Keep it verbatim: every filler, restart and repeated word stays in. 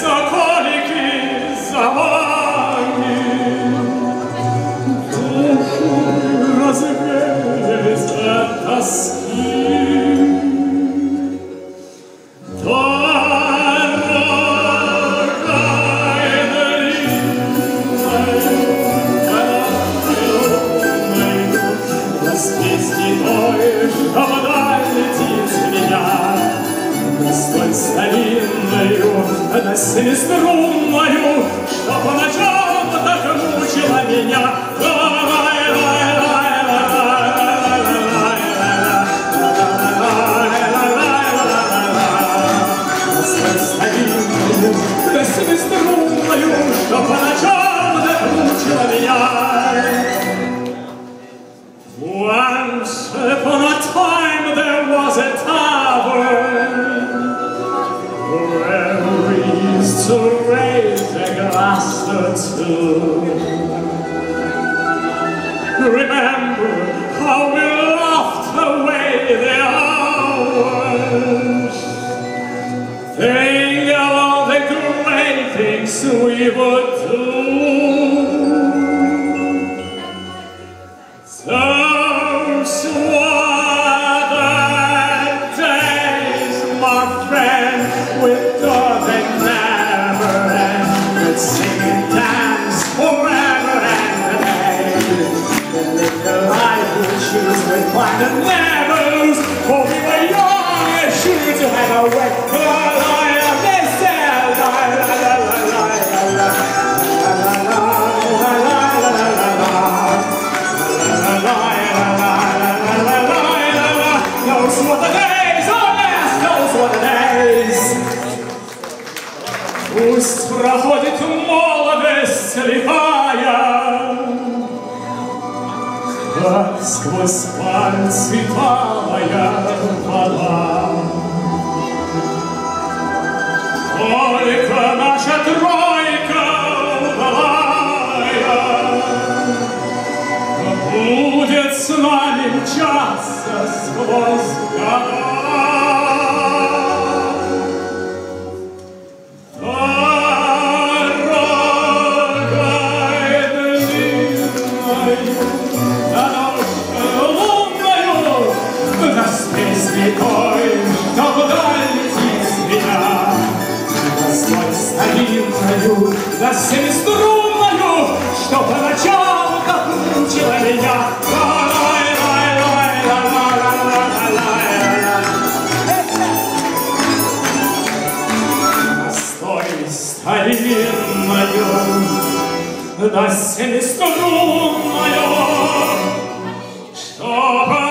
соколики за вами. Душу разгреет от тоски. На семиструнную, что поначалу так мучила меня. На семиструнную, что поначалу так мучила меня. Once upon a time there was a tavern to raise a glass or two. Remember how we laughed away the hours. Think of all the great things we would do. Those were the days, my friend, with God and sing and dance forever and a day. The little life we choose with plan and never lose. For we were young and sure to have a way. La la la, they said la la la la la la la la la la la la la. Those were the days, oh yes, those were the days. Пусть проходит молодость слепая, как сквозь пальцы талая вода. Только наша тройка удалая будет с нами мчаться сквозь года. За семиструнную, что поначалу так мучила меня. Настой старинную, да семиструнную, что